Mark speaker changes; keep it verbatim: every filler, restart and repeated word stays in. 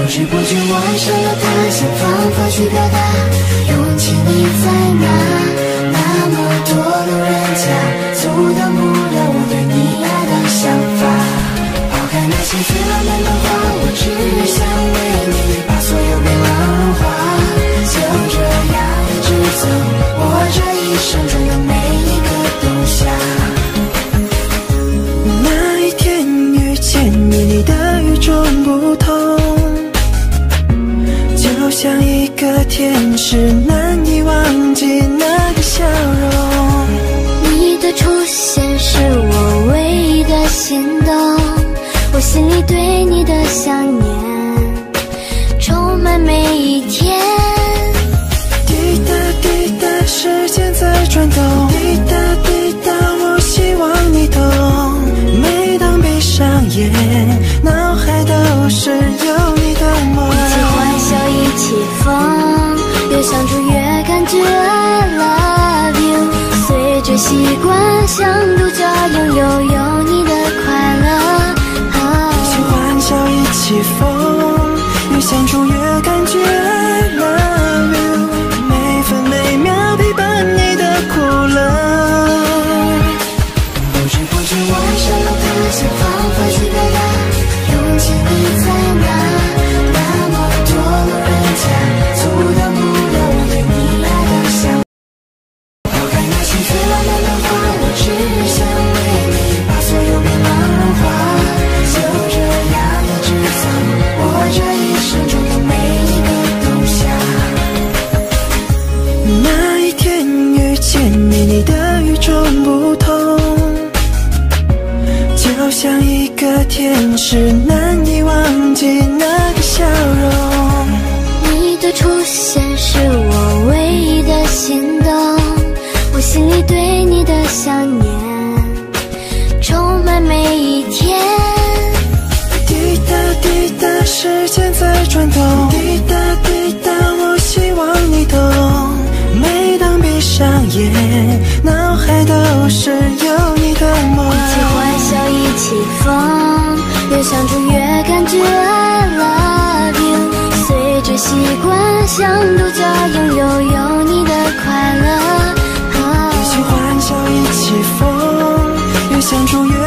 Speaker 1: 不知不觉我上了他，想方法去表达，勇气你在哪？那么多路人甲，阻挡不了我对你爱的想法。抛开那些最浪漫的话，我只想为你把所有愿望融化。就这样一直走，我这一生中的每一个冬夏。
Speaker 2: 那一天遇见你，你的与众不同，就像一个天使，难以忘记那个笑容。
Speaker 3: 你的出现是我唯一的心动，我心里对你的想念充满每一天。
Speaker 2: 滴答滴答，时间在转动，滴答滴答，我希望你懂。每当闭上眼，脑海都是有你的梦。
Speaker 3: 一起欢笑，一起疯，越相处越感觉 I love you。随着习惯，像独角拥有有你的快乐。
Speaker 2: 一起欢笑，一起疯，越相处越感觉 I love you。每分每秒陪伴你的苦乐。
Speaker 1: 不知不觉我上了他，想方法去表达，勇气你在哪？那么多路人甲，阻挡不了我对你爱的想法。抛开那些最浪漫的话，我只想为你把所有愿望融化。就这样一直走，我这一生中的每一个冬夏。
Speaker 2: 那一天遇见你，你的与众不同，就像一个天使，难以忘记那个笑容。
Speaker 3: 你的出现是我唯一的心动，我心里对你的想念充满每一天。
Speaker 2: 滴答滴答，时间在转动，滴答滴答，我希望你懂。每当闭上眼，脑海都是有你的梦。
Speaker 3: 一起欢笑，一起疯，越相处越感觉 I love you。随着习惯，像独角拥有有你的快乐。
Speaker 2: 一起欢笑，一起疯，越相处越